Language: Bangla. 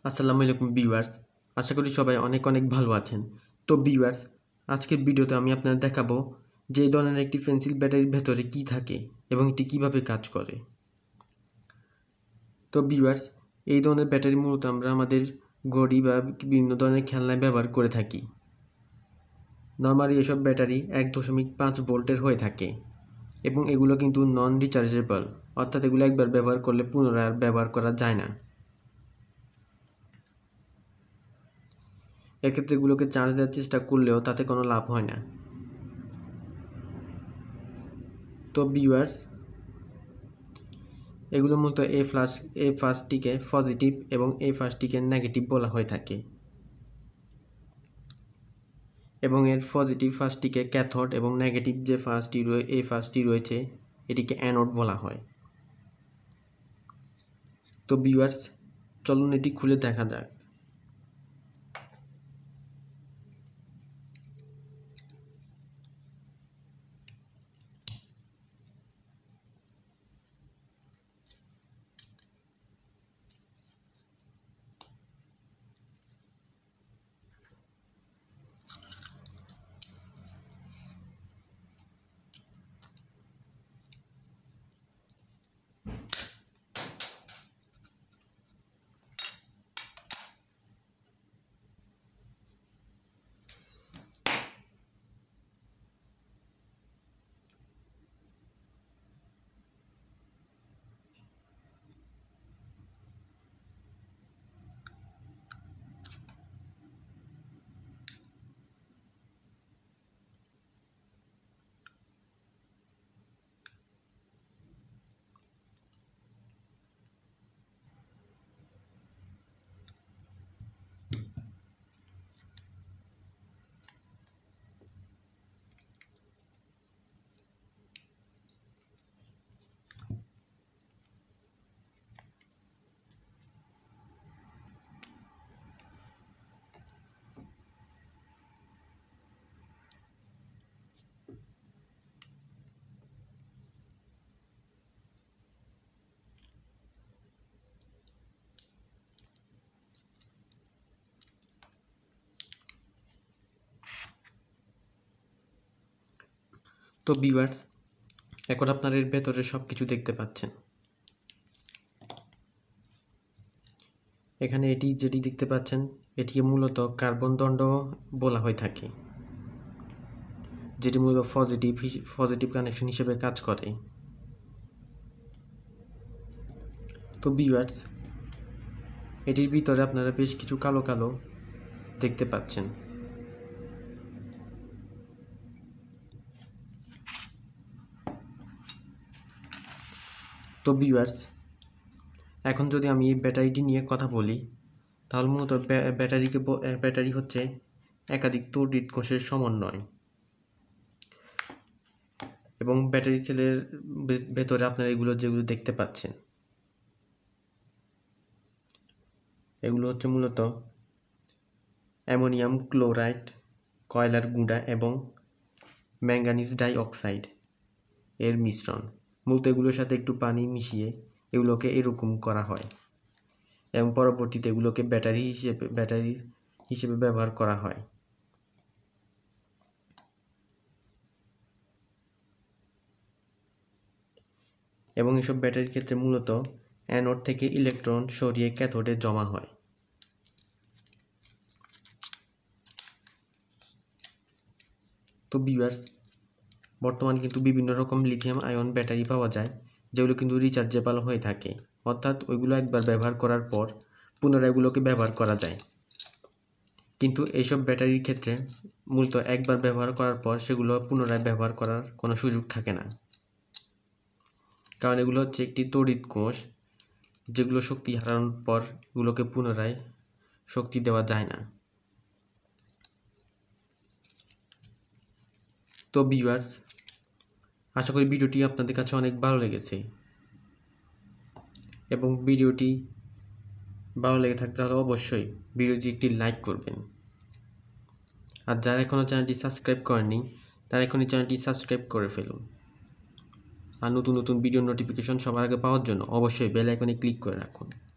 আসসালামু আলাইকুম ভিউয়ার্স, আশা করি সবাই অনেক ভালো আছেন। তো ভিউয়ার্স, আজকের ভিডিওতে আমি আপনাদের দেখাবো যে এই ধরনের একটি পেন্সিল ব্যাটারির ভেতরে কি থাকে এবং এটি কিভাবে কাজ করে। তো ভিউয়ার্স, এই ধরনের ব্যাটারি মূলত আমরা আমাদের ঘড়ি বা বিভিন্ন ধরনের খেলনায় ব্যবহার করে থাকি। নর্মালি এসব ব্যাটারি 1.5 ভোল্টের হয়ে থাকে এবং এগুলো কিন্তু নন রিচার্জেবল, অর্থাৎ এগুলো একবার ব্যবহার করলে পুনরায় আর ব্যবহার করা যায় না। এক্ষেত্রে এগুলোকে চার্জ দেওয়ার চেষ্টা করলেও তাতে কোনো লাভ হয় না। তো ভিউয়ার্স, এগুলো মূলত এই ফার্স্টটিকে পজিটিভ এবং এই ফার্স্টটিকে নেগেটিভ বলা হয়ে থাকে, এবং এর পজিটিভ ফার্স্টটিকে ক্যাথোড এবং নেগেটিভ যে ফার্স্টটি রয়েছে এটিকে অ্যানোড বলা হয়। তো ভিউয়ার্স, চলুন এটি খুলে দেখা যাক। তো ভিউয়ার্স, এখন আপনার এর ভেতরে সব কিছু দেখতে পাচ্ছেন। এখানে যেটি দেখতে পাচ্ছেন এটিকে মূলত কার্বন দণ্ড বলা হয়ে থাকে, যেটি মূলত পজিটিভ কানেকশন হিসেবে কাজ করে। তো ভিউয়ার্স, এটির ভিতরে আপনারা বেশ কিছু কালো কালো দেখতে পাচ্ছেন। তো ভিউয়ার্স, এখন যদি আমি এই ব্যাটারিটি নিয়ে কথা বলি, তাহলে মূলত ব্যাটারি হচ্ছে একাধিক তড়িৎ কোষের সমন্বয়, এবং ব্যাটারি সেলের ভেতরে আপনারা যেগুলো দেখতে পাচ্ছেন এগুলো হচ্ছে মূলত অ্যামোনিয়াম ক্লোরাইড, কয়লার গুঁড়া এবং ম্যাঙ্গানিজ ডাই অক্সাইড এর মিশ্রণ। মূলত এগুলোর সাথে একটু পানি মিশিয়ে এগুলোকে এরকম করা হয় এবং পরবর্তীতে এগুলোকে ব্যাটারি হিসেবে ব্যবহার করা হয়। এবং এসব ব্যাটারির ক্ষেত্রে মূলত অ্যানোড থেকে ইলেকট্রন সরিয়ে ক্যাথোডে জমা হয়। তো ভিউয়ার্স, বর্তমানে কিন্তু বিভিন্ন রকম লিথিয়াম আয়ন ব্যাটারি পাওয়া যায়, যেগুলো কিন্তু রিচার্জেবল হয়ে থাকে, অর্থাৎ ওইগুলো একবার ব্যবহার করার পর পুনরায় এগুলোকে ব্যবহার করা যায়। কিন্তু এইসব ব্যাটারির ক্ষেত্রে মূলত একবার ব্যবহার করার পর সেগুলো পুনরায় ব্যবহার করার কোনো সুযোগ থাকে না, কারণ এগুলো হচ্ছে একটি তড়িৎ কোষ, যেগুলো শক্তি হারানোর পর এগুলোকে পুনরায় শক্তি দেওয়া যায় না। তো ভিউয়ার্স, আশা করি ভিডিওটি আপনাদের কাছে অনেক ভালো লেগেছে, এবং ভিডিওটি ভালো লেগে থাকতে হলে অবশ্যই ভিডিওটি একটি লাইক করবেন। আর যারা এখনও চ্যানেলটি সাবস্ক্রাইব করেননি তারা এখনই চ্যানেলটি সাবস্ক্রাইব করে ফেলুন। আর নতুন ভিডিও নোটিফিকেশন সবার আগে পাওয়ার জন্য অবশ্যই বেল আইকনে ক্লিক করে রাখুন।